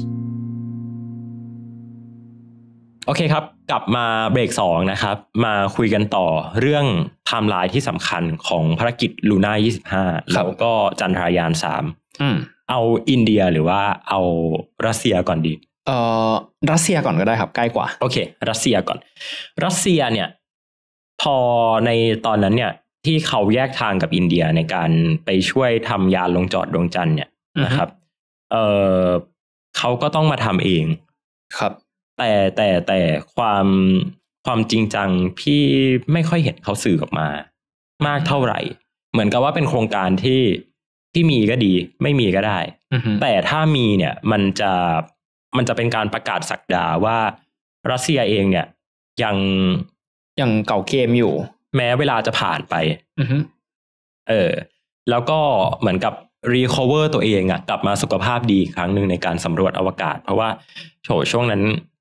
โอเคครับกลับมาเบรกสองนะครับมาคุยกันต่อเรื่องไทม์ไลน์ที่สำคัญของภารกิจลูน่ายี่สิบห้าแล้วก็จันทรายานสามอืมเอาอินเดียหรือว่าเอารัสเซียก่อนดีเอ่อรัสเซียก่อนก็ได้ครับใกล้กว่าโอเครัสเซียก่อนรัสเซียเนี่ยพอในตอนนั้นเนี่ยที่เขาแยกทางกับอินเดียในการไปช่วยทำยานลงจอดดวงจันทร์เนี่ยนะครับเอ่อเขาก็ต้องมาทำเองครับแต่แต่แต่ความความจริงจังพี่ไม่ค่อยเห็นเขาสื่อออกมามากเท่าไหร่เหมือนกับว่าเป็นโครงการที่ที่มีก็ดีไม่มีก็ได้แต่ถ้ามีเนี่ยมันจะมันจะเป็นการประกาศศักดาว่ารัสเซียเองเนี่ยยังยังเก่าเกมอยู่แม้เวลาจะผ่านไปเออแล้วก็เหมือนกับรีคอเวอร์ตัวเองอ่ะกลับมาสุขภาพดีอีกครั้งหนึ่งในการสำรวจอวกาศเพราะว่าโฉช่วงนั้น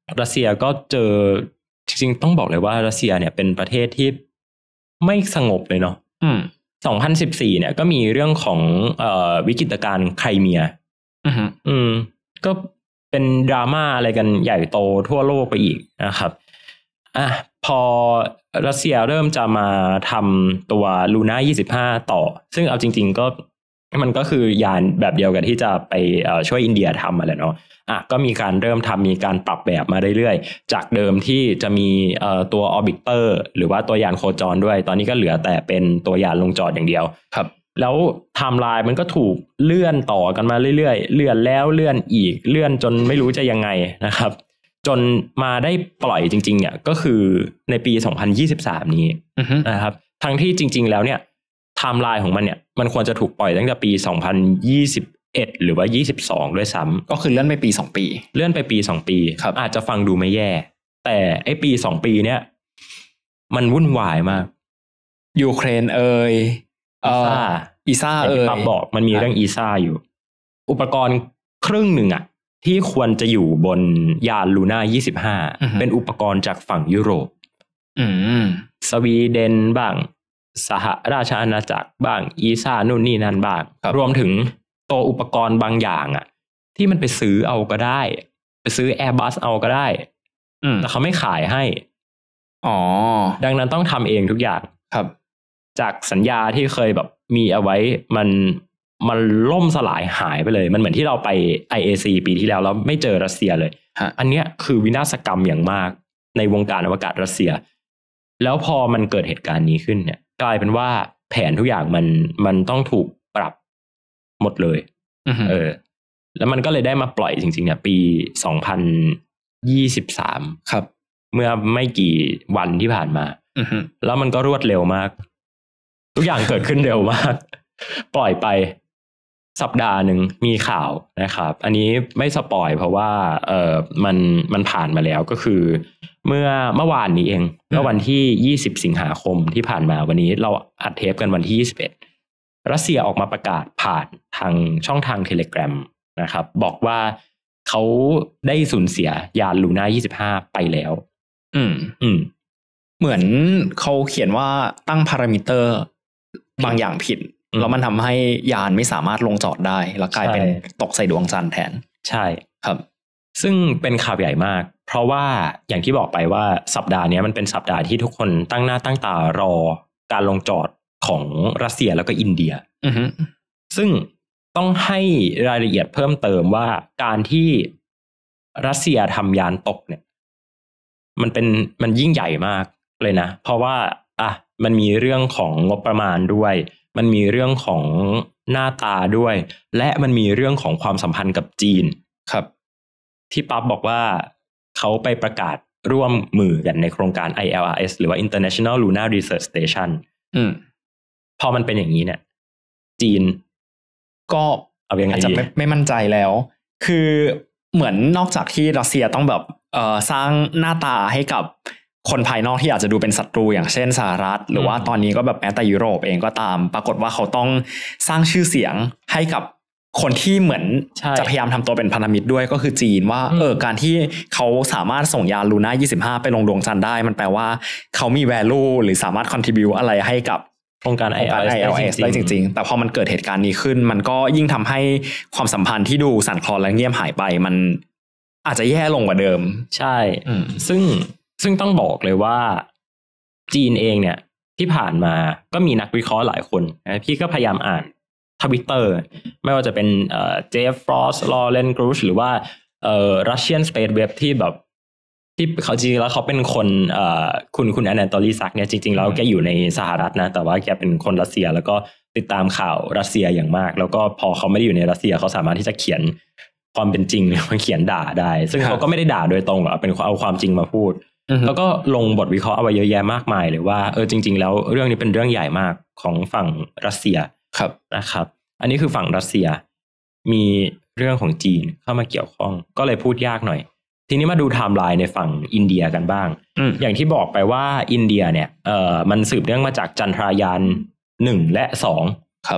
รัสเซียก็เจอจริงๆต้องบอกเลยว่ารัสเซียเนี่ยเป็นประเทศที่ไม่สงบเลยเนาะอืมสองพันสิบสี่เนี่ยก็มีเรื่องของเอ่อวิกฤตการณ์ไครเมียอือฮึอืมก็เป็นดราม่าอะไรกันใหญ่โตทั่วโลกไปอีกนะครับอ่ะพอรัสเซียเริ่มจะมาทำตัวลูน่ายี่สิบห้าต่อซึ่งเอาจริงๆก็มันก็คือยานแบบเดียวกันที่จะไปช่วยอินเดียทำอะไรเนาะอ่ะก็มีการเริ่มทำมีการปรับแบบมาเรื่อยๆจากเดิมที่จะมีตัวออร์บิเตอร์หรือว่าตัวยานโคจรด้วยตอนนี้ก็เหลือแต่เป็นตัวยานลงจอดอย่างเดียวครับแล้วไทม์ไลน์มันก็ถูกเลื่อนต่อกันมาเรื่อยๆเลื่อนแล้วเลื่อนอีกเลื่อนจนไม่รู้จะยังไงนะครับจนมาได้ปล่อยจริงๆเนี่ยก็คือในปีสองพันยี่สิบสามนี้นะครับทั้งที่จริงๆแล้วเนี่ยไทม์ไลน์ของมันเนี่ยมันควรจะถูกปล่อยตั้งแต่ปีสองพันยี่สิบเอ็ดหรือว่ายี่สิบสองด้วยซ้ำก็คือเลื่อนไปปีสองปีเลื่อนไปปีสองปีอาจจะฟังดูไม่แย่แต่ไอ้ปีสองปีเนี่ยมันวุ่นวายมากยูเครนเอ่ยอีซ่าอีซ่าเอ่ยบอกมันมีเรื่องอีซ่าอยู่อุปกรณ์ครึ่งหนึ่งอ่ะที่ควรจะอยู่บนยานลูน่ายี่สิบห้าเป็นอุปกรณ์จากฝั่งยุโรปอืมสวีเดนบ้างสหราชอาณาจักรบ้างอีซ่านู่นนี่นั่นบ้างรวมถึงตัวอุปกรณ์บางอย่างอ่ะที่มันไปซื้อเอาก็ได้ไปซื้อ Airbus เอาก็ได้แต่เขาไม่ขายให้อ๋อดังนั้นต้องทำเองทุกอย่างครับจากสัญญาที่เคยแบบมีเอาไว้มันมันล่มสลายหายไปเลยมันเหมือนที่เราไป ไอ เอ ซี ปีที่แล้วแล้วไม่เจอรัสเซียเลยอันเนี้ยคือวินาศกรรมอย่างมากในวงการอวกาศรัสเซียแล้วพอมันเกิดเหตุการณ์นี้ขึ้นเนี่ยกลายเป็นว่าแผนทุกอย่างมันมันต้องถูกปรับหมดเลยเออแล้วมันก็เลยได้มาปล่อยจริงๆเนี่ยปีสองพันยี่สิบสามครับเมื่อไม่กี่วันที่ผ่านมาแล้วมันก็รวดเร็วมากทุกอย่างเกิดขึ้นเร็วมากปล่อยไปสัปดาห์หนึ่งมีข่าวนะครับอันนี้ไม่สปอยเพราะว่าเออมันมันผ่านมาแล้วก็คือเมื่อเมื่อวานนี้เองเมื่อวันที่ยี่สิบสิงหาคมที่ผ่านมาวันนี้เราอัดเทปกันวันที่ยี่สิบเอ็ดรัสเซียออกมาประกาศผ่านทางช่องทาง Telegram นะครับบอกว่าเขาได้สูญเสียยานลูน่ายี่สิบห้าไปแล้วอืมอืมเหมือนเขาเขียนว่าตั้งพารามิเตอร์บางอย่างผิดแล้วมันทำให้ยานไม่สามารถลงจอดได้แล้วกลายเป็นตกใส่ดวงจันทร์แทนใช่ครับซึ่งเป็นข่าวใหญ่มากเพราะว่าอย่างที่บอกไปว่าสัปดาห์นี้มันเป็นสัปดาห์ที่ทุกคนตั้งหน้าตั้งตารอการลงจอดของรัสเซียแล้วก็อินเดียซึ่งต้องให้รายละเอียดเพิ่มเติมว่าการที่รัสเซียทำยานตกเนี่ยมันเป็นมันยิ่งใหญ่มากเลยนะเพราะว่าอ่ะมันมีเรื่องของงบประมาณด้วยมันมีเรื่องของหน้าตาด้วยและมันมีเรื่องของความสัมพันธ์กับจีนครับที่ปั๊บบอกว่าเขาไปประกาศร่วมมือกันในโครงการ ไอ แอล อาร์ เอส หรือว่า International Lunar Research Station อืมพอมันเป็นอย่างนี้เนี่ยจีนก็เอาอย่างอาจจะไม่ไม่มั่นใจแล้วคือเหมือนนอกจากที่รัสเซียต้องแบบเอ่อสร้างหน้าตาให้กับคนภายนอกที่อาจจะดูเป็นศัตรูอย่างเช่นสหรัฐหรือว่าตอนนี้ก็แบบแม้แต่ยุโรปเองก็ตามปรากฏว่าเขาต้องสร้างชื่อเสียงให้กับคนที่เหมือนจะพยายามทำตัวเป็นพันธมิตรด้วยก็คือจีนว่าเออการที่เขาสามารถส่งยานลูน่ายี่สิบห้าไปลงดวงจันทร์ได้มันแปลว่าเขามี value หรือสามารถ contribute อะไรให้กับโครงการ ไอ แอล เอสได้จริงๆแต่พอมันเกิดเหตุการณ์นี้ขึ้นมันก็ยิ่งทำให้ความสัมพันธ์ที่ดูสั่นคลอนและเงียบหายไปมันอาจจะแย่ลงกว่าเดิมใช่ซึ่งซึ่งต้องบอกเลยว่าจีนเองเนี่ยที่ผ่านมาก็มีนักวิเคราะห์หลายคนนะพี่ก็พยายามอ่านทวิตเตอร์ไม่ว่าจะเป็นเอ่อเจฟฟรอสลอเรนกรูชหรือว่าเอ่อ Russian Space Web ที่แบบที่เขาจริงแล้วเขาเป็นคนเอ่อคุณคุณอนาโตลีซักเนี่ยจริงๆแล้วแกอยู่ในสหรัฐนะแต่ว่าแกเป็นคนรัสเซียแล้วก็ติดตามข่าวรัสเซียอย่างมากแล้วก็พอเขาไม่ได้อยู่ในรัสเซียเขาสามารถที่จะเขียนความเป็นจริงมาเขียนด่าได้ซึ่งเขาก็ไม่ได้ด่าโดยตรงหรอกเป็นเอาความจริงมาพูดแล้วก็ลงบทวิเคราะห์เอาไว้เยอะแยะมากมายเลยว่าเออจริงๆแล้วเรื่องนี้เป็นเรื่องใหญ่มากของฝั่งรัสเซียครับนะครับอันนี้คือฝั่งรัสเซียมีเรื่องของจีนเข้ามาเกี่ยวข้องก็เลยพูดยากหน่อยทีนี้มาดูไทม์ไลน์ในฝั่งอินเดียกันบ้าง อ, อย่างที่บอกไปว่าอินเดียเนี่ยเออมันสืบเนื่องมาจากจันทรายานหนึ่งและสองครับ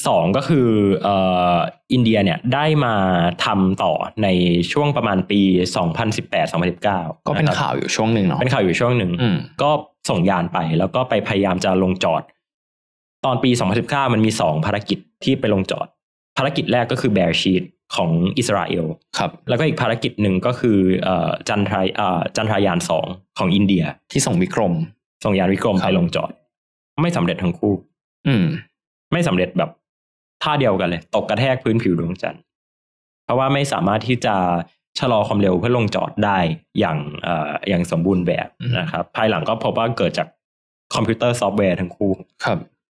สองก็คือเอ่ออินเดียเนี่ยได้มาทำต่อในช่วงประมาณปีสองพันสิบแปด สองพันสิบเก้าก็เป็นข่าวอยู่ช่วงหนึ่งเนาะเป็นข่าวอยู่ช่วงหนึ่งก็ส่งยานไปแล้วก็ไปพยายามจะลงจอดตอนปีสองพันสิบเก้ามันมีสองภารกิจที่ไปลงจอดภารกิจแรกก็คือ Bear Sheet ของอิสราเอลครับแล้วก็อีกภารกิจหนึ่งก็คือเอ่อจันทรายอ่าจันทรายานสองของอินเดียที่ส่งวิกรมส่งยานวิกรมไปลงจอดไม่สำเร็จทั้งคู่อืมไม่สำเร็จแบบท่าเดียวกันเลยตกกระแทกพื้นผิวดวงจันทร์เพราะว่าไม่สามารถที่จะชะลอความเร็วเพื่อลงจอดได้อย่างเอ่ออย่างสมบูรณ์แบบนะครับภายหลังก็พบว่าเกิดจากคอมพิวเตอร์ซอฟต์แวร์ทั้งคู่ครับ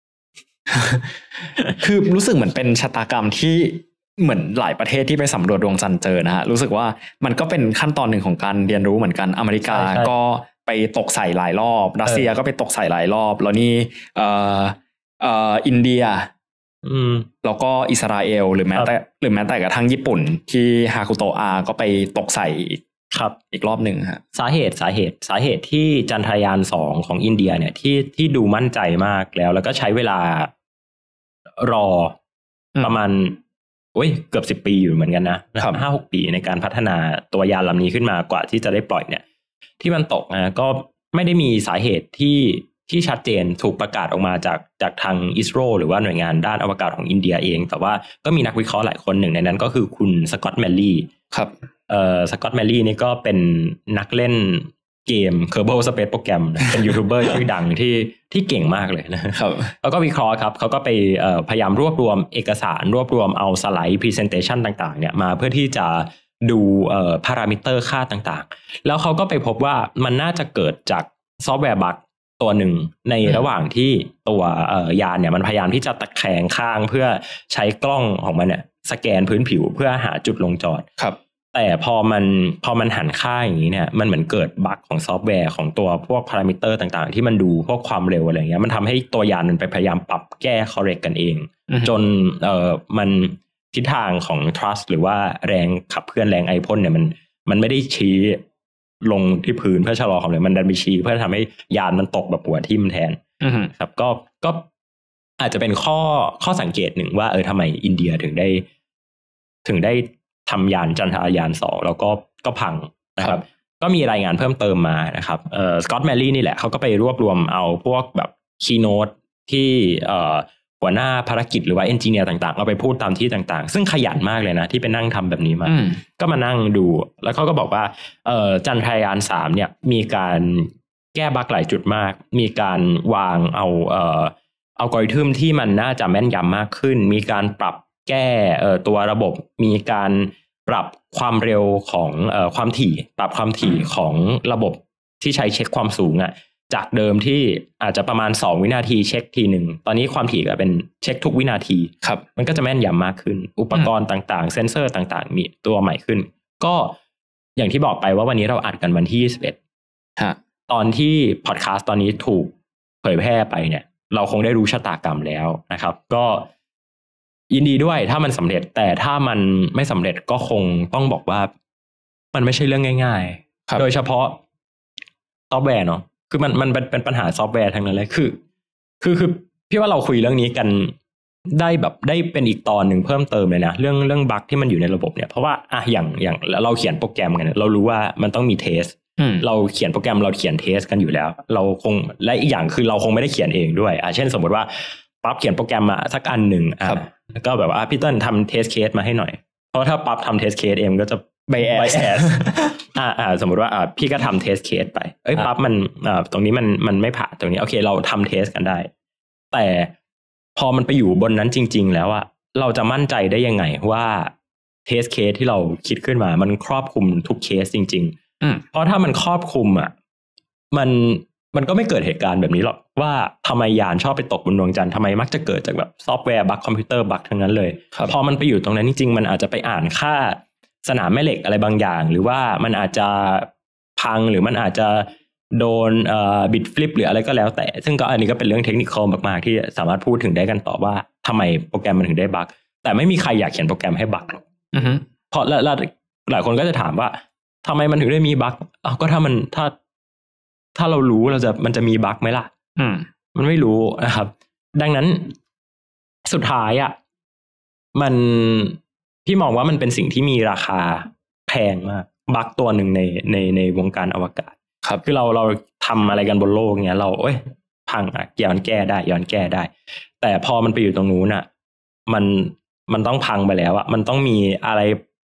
คือรู้สึกเหมือนเป็นชะตากรรมที่เหมือนหลายประเทศที่ไปสำรวจดวงจันทร์เจอนะฮะรู้สึกว่ามันก็เป็นขั้นตอนหนึ่งของการเรียนรู้เหมือนกันอเมริกาก็ไปตกใส่หลายรอบรัสเซียก็ไปตกใส่หลายรอบแล้วนี่เอ่อเอ่ออินเดียอืมแล้วก็อิสราเอลหรือแม้แต่หรือแม้แต่กระทั่งญี่ปุ่นที่ฮาคุโตะก็ไปตกใส่ครับอีกรอบหนึ่งฮะสาเหตุสาเหตุสาเหตุที่จันทรายานสองของอินเดียเนี่ยที่ที่ดูมั่นใจมากแล้วแล้วก็ใช้เวลารอประมาณโอ้ยเกือบสิบปีอยู่เหมือนกันนะห้าหกปีในการพัฒนาตัวยานลำนี้ขึ้นมากว่าที่จะได้ปล่อยเนี่ยที่มันตกนะก็ไม่ได้มีสาเหตุที่ที่ชัดเจนถูกประกาศออกมาจากจากทางอิสโรหรือว่าหน่วยงานด้านอวกาศของอินเดียเองแต่ว่าก็มีนักวิเคราะห์หลายคนหนึ่งในนั้นก็คือคุณสกอตต์แมลลี่ครับเอ่อสกอตต์แมลลี่นี่ก็เป็นนักเล่นเกม Kerbal Space Program เป็นยูทูบเบอร์ชื่อดังที่ที่เก่งมากเลยนะครับแล้วก็วิเคราะห์ครับเขาก็ไปเอ่อพยายามรวบรวมเอกสารรวบรวมเอาสไลด์ Presentation ต่างๆเนี่ยมาเพื่อที่จะดูเอ่อพารามิเตอร์ค่าต่างๆแล้วเขาก็ไปพบว่ามันน่าจะเกิดจากซอฟต์แวร์บั๊กตัวหนึ่งในระหว่างที่ตัวเอ่อยานเนี่ยมันพยายามที่จะตะแคงข้างเพื่อใช้กล้องของมันเนี่ยสแกนพื้นผิวเพื่อหาจุดลงจอดครับแต่พอมันพอมันหันค่าอย่างนี้เนี่ยมันเหมือนเกิดบั๊กของซอฟต์แวร์ของตัวพวกพารามิเตอร์ต่างๆที่มันดูพวกความเร็วอะไรเงี้ยมันทำให้ตัวยานมันไปพยายามปรับแก้ correct กันเองจนเอ่อมันทิศทางของ thrust หรือว่าแรงขับเคลื่อนแรงไอพ่นเนี่ยมันมันไม่ได้ชี้ลงที่พื้นเพื่อชะลอความเร็วมันดันไปชี้เพื่อทำให้ยานมันตกแบบหัวทิ่มแทนครับก็ก็อาจจะเป็นข้อข้อสังเกตหนึ่งว่าเออทำไมอินเดียถึงได้ถึงได้ทำยานจันทรายานสองแล้วก็ก็พังนะครับก็มีรายงานเพิ่มเติมมานะครับเอ่อสกอตต์แมลลี่นี่แหละเขาก็ไปรวบรวมเอาพวกแบบคีย์โน้ตที่เอ่อหัวหน้าภารกิจหรือว่าเอนจิเนียร์ต่างๆเอาไปพูดตามที่ต่างๆซึ่งขยันมากเลยนะที่ไปนั่งทำแบบนี้มาก็มานั่งดูแล้วเขาก็บอกว่าเอ่อจันทรายานสามเนี่ยมีการแก้บั๊กหลายจุดมากมีการวางเอาเอ่ออัลกอริทึมที่มันน่าจะแม่นยำมากขึ้นมีการปรับแก้เอ่อตัวระบบมีการปรับความเร็วของเอ่อความถี่ปรับความถี่ของระบบที่ใช้เช็คความสูงอ่ะจากเดิมที่อาจจะประมาณสองวินาทีเช็คทีหนึ่งตอนนี้ความถี่ก็เป็นเช็คทุกวินาทีครับมันก็จะแม่นยำมากขึ้นอุปกรณ์ต่างๆเซนเซอร์ต่างๆมีตัวใหม่ขึ้นก็อย่างที่บอกไปว่าวันนี้เราอัดกันวันที่ยี่สิบเอ็ดฮะตอนที่พอดแคสต์ตอนนี้ถูกเผยแพร่ไปเนี่ยเราคงได้รู้ชะตากรรมแล้วนะครับก็ยินดีด้วยถ้ามันสำเร็จแต่ถ้ามันไม่สำเร็จก็คงต้องบอกว่ามันไม่ใช่เรื่องง่ายๆโดยเฉพาะซอฟต์แวร์เนาะคือมันมันเป็นเป็นปัญหาซอฟต์แวร์ทั้งนั้นเลยคือคือคือพี่ว่าเราคุยเรื่องนี้กันได้แบบได้เป็นอีกตอนหนึ่งเพิ่มเติมเลยนะเรื่องเรื่องบั๊กที่มันอยู่ในระบบเนี่ยเพราะว่าอ่ะอย่างอย่างเราเขียนโปรแกรมกันเรารู้ว่ามันต้องมีเทสเราเขียนโปรแกรมเราเขียนเทสกันอยู่แล้วเราคงและอีกอย่างคือเราคงไม่ได้เขียนเองด้วยอ่ะเช่นสมมติว่าปั๊บเขียนโปรแกรมมาสักอันหนึ่งอ่ะก็แบบว่าพี่เติ้ลทำเทสเคสมาให้หน่อยเพราะถ้าปั๊บทำเทสเคสเองก็จะไบแอสอ่าอ่าสมมติว่าอ่าพี่ก็ทำเทสเคสไปเอ้ยปั๊บมันอ่าตรงนี้มันมันไม่ผ่านตรงนี้โอเคเราทำเทสกันได้แต่พอมันไปอยู่บนนั้นจริงๆแล้วอะเราจะมั่นใจได้ยังไงว่าเทสเคสที่เราคิดขึ้นมามันครอบคลุมทุกเคสจริงๆเพราะถ้ามันครอบคลุมอะมันมันก็ไม่เกิดเหตุการณ์แบบนี้หรอกว่าทำไมยานชอบไปตกบนดวงจันทร์ทำไมมักจะเกิดจากแบบซอฟต์แวร์บั๊กคอมพิวเตอร์บั๊กทั้งนั้นเลยพอมันไปอยู่ตรงนั้นจริงๆมันอาจจะไปอ่านค่าสนามแม่เหล็กอะไรบางอย่างหรือว่ามันอาจจะพังหรือมันอาจจะโดนเอ่อบิตฟลิปหรืออะไรก็แล้วแต่ซึ่งก็อันนี้ก็เป็นเรื่องเทคนิคมากๆที่สามารถพูดถึงได้กันต่อว่าทำไมโปรแกรมมันถึงได้บั๊กแต่ไม่มีใครอยากเขียนโปรแกรมให้บั๊กหรอกเพราะแล้วหลายคนก็จะถามว่าทำไมมันถึงได้มีบั๊กอ้าวก็ถ้ามันถ้าถ้าเรารู้เราจะมันจะมีบั๊กไหมล่ะมันไม่รู้นะครับดังนั้นสุดท้ายอ่ะมันพี่มองว่ามันเป็นสิ่งที่มีราคาแพงมากบั๊กตัวหนึ่งในในในวงการอวกาศครับคือเราเราทำอะไรกันบนโลกเนี้ยเราโอ้ยพังอ่ะย้อนแก้ได้ย้อนแก้ได้แต่พอมันไปอยู่ตรงนู้นอ่ะมันมันต้องพังไปแล้วอ่ะมันต้องมีอะไร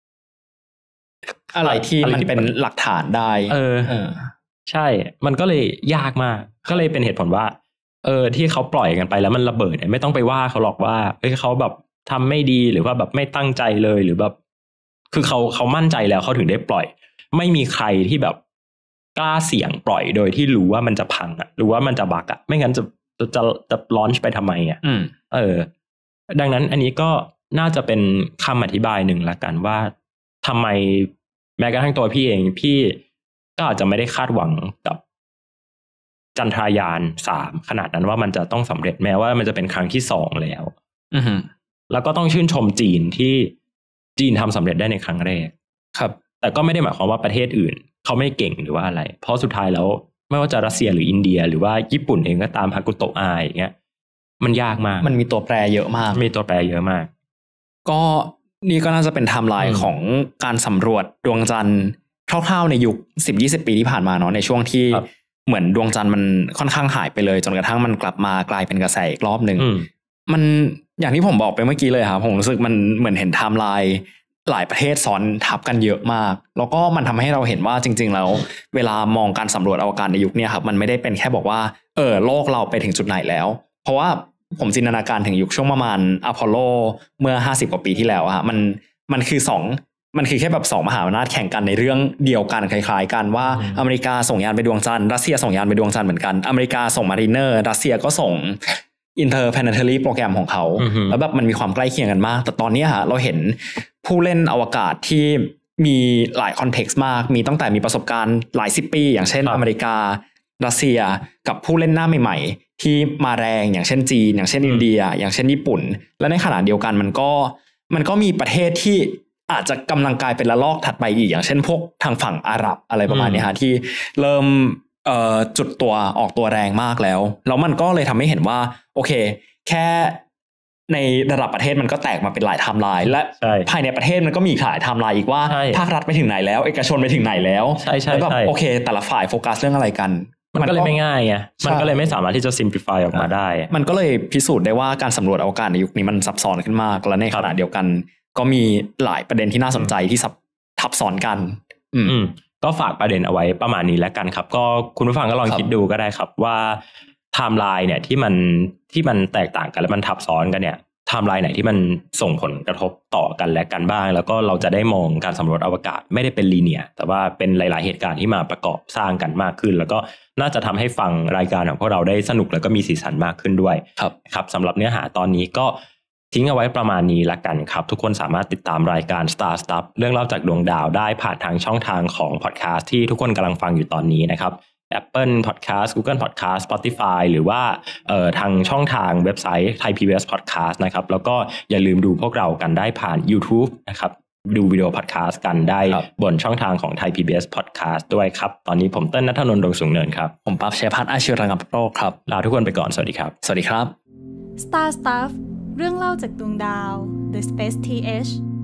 อะไรที่มันเป็นหลักฐานได้เออเออใช่มันก็เลยยากมากก็เลยเป็นเหตุผลว่าเออที่เขาปล่อยกันไปแล้วมันระเบิดเนี่ยไม่ต้องไปว่าเขาหรอกว่าเอ้ยเขาแบบทำไม่ดีหรือว่าแบบไม่ตั้งใจเลยหรือแบบคือเขาเขามั่นใจแล้วเขาถึงได้ปล่อยไม่มีใครที่แบบกล้าเสี่ยงปล่อยโดยที่รู้ว่ามันจะพังอ่ะหรือว่ามันจะบักอ่ะไม่งั้นจะจะจะจะลอนช์ไปทำไมอ่ะเออดังนั้นอันนี้ก็น่าจะเป็นคำอธิบายหนึ่งละกันว่าทำไมแม้กระทั่งตัวพี่เองพี่ก็อาจจะไม่ได้คาดหวังกับจันทรายานสามขนาดนั้นว่ามันจะต้องสำเร็จแม้ว่ามันจะเป็นครั้งที่สองแล้วอือฮึแล้วก็ต้องชื่นชมจีนที่จีนทำสำเร็จได้ในครั้งแรกครับแต่ก็ไม่ได้หมายความว่าประเทศอื่นเขาไม่เก่งหรือว่าอะไรเพราะสุดท้ายแล้วไม่ว่าจะรัสเซียหรืออินเดียหรือว่าญี่ปุ่นเองก็ตามฮากุโตะอาอย่างเงี้ยมันยากมากมันมีตัวแปรเยอะมากมีตัวแปรเยอะมากก็นี่ก็น่าจะเป็นไทม์ไลน์ของการสำรวจดวงจันทร์คร่าวๆในยุค สิบ ยี่สิบ ปีที่ผ่านมาเนาะในช่วงที่เหมือนดวงจันทร์มันค่อนข้างหายไปเลยจนกระทั่งมันกลับมากลายเป็นกระแสอีกรอบนึงมันอย่างที่ผมบอกไปเมื่อกี้เลยครับผมรู้สึกมันเหมือนเห็นไทม์ไลน์หลายประเทศซ้อนทับกันเยอะมากแล้วก็มันทำให้เราเห็นว่าจริงๆแล้วเวลามองการสำรวจอวกาศในยุคนี้ครับมันไม่ได้เป็นแค่บอกว่าเออโลกเราไปถึงจุดไหนแล้วเพราะว่าผมจินตนาการถึงยุคช่วงประมาณอพอลโลเมื่อห้าสิบกว่าปีที่แล้วอะมันมันคือสองมันคือแค่แบบสองมหาอำนาจแข่งกันในเรื่องเดียวกันคล้ายๆกันว่าอเมริกาส่งยานไปดวงจันทร์รัสเซียส่งยานไปดวงจันทร์เหมือนกันอเมริกาส่งมารีเนอร์รัสเซียก็ส่ง Interplanetary โปรแกรมของเขาแล้วแบบมันมีความใกล้เคียงกันมากแต่ตอนนี้ฮะเราเห็นผู้เล่นอวกาศที่มีหลายคอนเท็กซ์มากมีตั้งแต่มีประสบการณ์หลายสิบปีอย่างเช่นอเมริการัสเซียกับผู้เล่นหน้าใหม่ๆที่มาแรงอย่างเช่นจีนอย่างเช่นอินเดียอย่างเช่นญี่ปุ่นและในขณะเดียวกันมันก็มันก็มีประเทศที่อาจจะกำลังกลายเป็นระลอกถัดไปอีกอย่างเช่นพวกทางฝั่งอาหรับอะไรประมาณนี้ฮะที่เริ่มเอ่อจุดตัวออกตัวแรงมากแล้วแล้วมันก็เลยทำให้เห็นว่าโอเคแค่ในระดับประเทศมันก็แตกมาเป็นหลายไทม์ไลน์และภายในประเทศมันก็มีหลายไทม์ไลน์อีกว่าภาครัฐไปถึงไหนแล้วเอกชนไปถึงไหนแล้วแล้วแบบโอเคแต่ละฝ่ายโฟกัสเรื่องอะไรกันมันก็เลยไม่ง่ายไงมันก็เลยไม่สามารถที่จะ simplify ออกมาได้มันก็เลยพิสูจน์ได้ว่าการสำรวจอวกาศในยุคนี้มันซับซ้อนขึ้นมากและในขณะเดียวกันก็มีหลายประเด็นที่น่าสนใจที่ทับซ้อนกันอืมก็ฝากประเด็นเอาไว้ประมาณนี้แล้วกันครับก็คุณผู้ฟังก็ลองคิดดูก็ได้ครับว่าไทม์ไลน์เนี่ยที่มันที่มันแตกต่างกันและมันทับซ้อนกันเนี่ยไทม์ไลน์ไหนที่มันส่งผลกระทบต่อกันและกันบ้างแล้วก็เราจะได้มองการสำรวจอวกาศไม่ได้เป็นลีเนียร์แต่ว่าเป็นหลายๆเหตุการณ์ที่มาประกอบสร้างกันมากขึ้นแล้วก็น่าจะทำให้ฟังรายการของพวกเราได้สนุกแล้วก็มีสีสันมากขึ้นด้วยครับครับสำหรับเนื้อหาตอนนี้ก็ทิ้งเอาไว้ประมาณนี้ละกันครับทุกคนสามารถติดตามรายการ Star Stuff เรื่องเล่าจากดวงดาวได้ผ่านทางช่องทางของพอดแคสต์ที่ทุกคนกำลังฟังอยู่ตอนนี้นะครับ Apple Podcast Google Podcast Spotify หรือว่าเอ่อทางช่องทางเว็บไซต์ Thai พี บี เอส Podcast นะครับแล้วก็อย่าลืมดูพวกเรากันได้ผ่าน YouTube นะครับดูวิดีโอพอดแคสต์กันได้บนช่องทางของ Thai พี บี เอส Podcast ด้วยครับตอนนี้ผมเติ้ลณัฐนนท์ ดวงสูงเนินครับผมปั๊บชัยพัฒน์อาชีวระงับโรคครับลาทุกคนไปก่อนสวัสดีครับสวัสดีครับ Star Stuff เรื่องเล่าจากดวงดาว The Space ที เอช